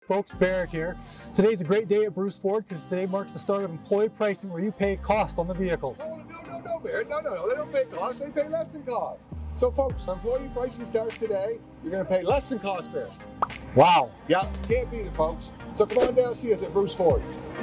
Folks, Barrett here. Today's a great day at Bruce Ford because today marks the start of employee pricing where you pay cost on the vehicles. No, Barrett. No. They don't pay cost. They pay less than cost. So, folks, employee pricing starts today. You're going to pay less than cost, Barrett. Wow. Yeah, can't beat it, folks. So come on down and see us at Bruce Ford.